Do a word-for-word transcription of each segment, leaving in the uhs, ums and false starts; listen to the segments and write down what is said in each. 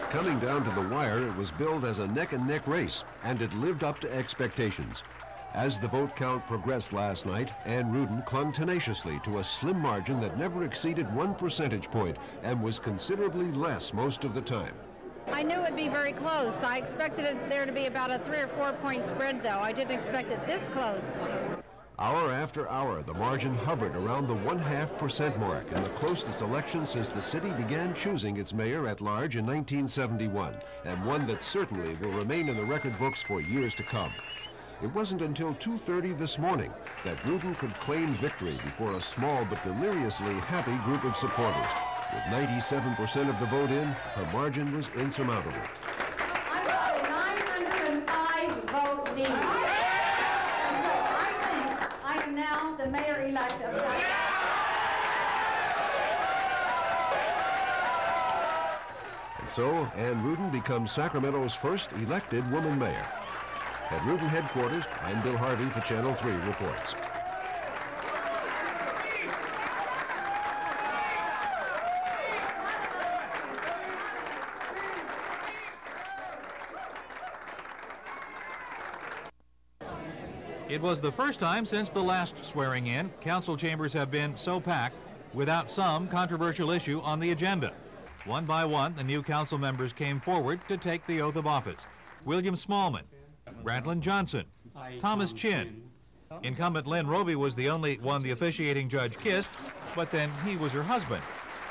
Coming down to the wire, it was billed as a neck-and-neck race, and it lived up to expectations. As the vote count progressed last night, Ann Rudin clung tenaciously to a slim margin that never exceeded one percentage point and was considerably less most of the time. I knew it'd be very close. I expected it there to be about a three or four point spread, though. I didn't expect it this close. Hour after hour, the margin hovered around the one-half percent mark in the closest election since the city began choosing its mayor at large in nineteen seventy-one, and one that certainly will remain in the record books for years to come. It wasn't until two thirty this morning that Rudin could claim victory before a small but deliriously happy group of supporters. With ninety-seven percent of the vote in, her margin was insurmountable. I got a nine hundred five vote lead. And so I think I am now the mayor-elect of Sacramento. And so, Ann Rudin becomes Sacramento's first elected woman mayor. At Rudin headquarters, I'm Bill Harvey for Channel three Reports. It was the first time since the last swearing in council chambers have been so packed without some controversial issue on the agenda. One by one, the new council members came forward to take the oath of office. William Smallman, Grantland Johnson, Thomas Chin. Incumbent Lynn Roby was the only one the officiating judge kissed, but then he was her husband.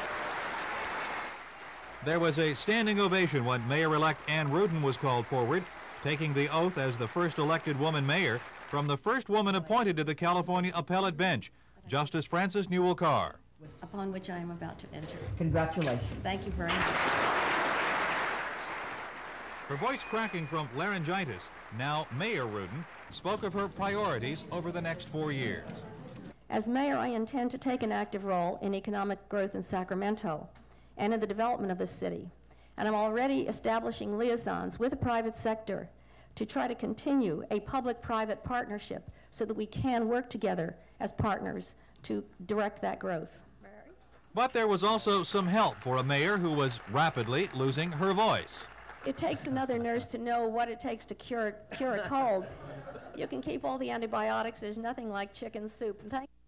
There was a standing ovation when Mayor-elect Ann Rudin was called forward, taking the oath as the first elected woman mayor from the first woman appointed to the California Appellate Bench, Justice Frances Newell Carr. Upon which I am about to enter. Congratulations. Thank you very much. Her voice cracking from laryngitis, now Mayor Rudin spoke of her priorities over the next four years. As mayor, I intend to take an active role in economic growth in Sacramento and in the development of the city. And I'm already establishing liaisons with the private sector to try to continue a public-private partnership so that we can work together as partners to direct that growth. But there was also some help for a mayor who was rapidly losing her voice. It takes another nurse to know what it takes to cure, cure a cold. You can keep all the antibiotics. There's nothing like chicken soup. Thank